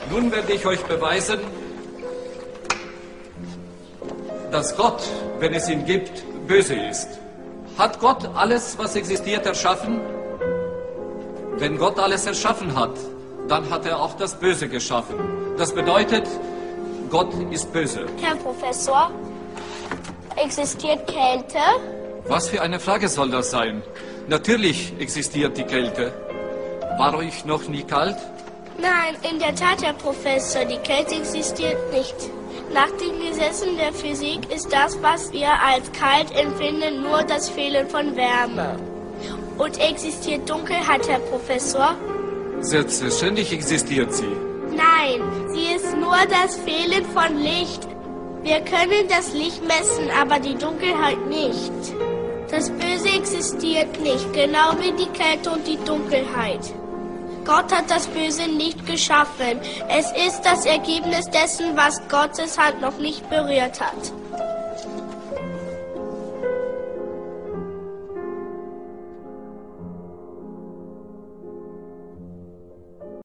Nun werde ich euch beweisen, dass Gott, wenn es ihn gibt, böse ist. Hat Gott alles, was existiert, erschaffen? Wenn Gott alles erschaffen hat, dann hat er auch das Böse geschaffen. Das bedeutet, Gott ist böse. Herr Professor, existiert Kälte? Was für eine Frage soll das sein? Natürlich existiert die Kälte. War euch noch nie kalt? Nein, in der Tat, Herr Professor, die Kälte existiert nicht. Nach den Gesetzen der Physik ist das, was wir als kalt empfinden, nur das Fehlen von Wärme. Und existiert Dunkelheit, Herr Professor? Selbstverständlich existiert sie. Nein, sie ist nur das Fehlen von Licht. Wir können das Licht messen, aber die Dunkelheit nicht. Das Böse existiert nicht, genau wie die Kälte und die Dunkelheit. Gott hat das Böse nicht geschaffen. Es ist das Ergebnis dessen, was Gottes Hand noch nicht berührt hat.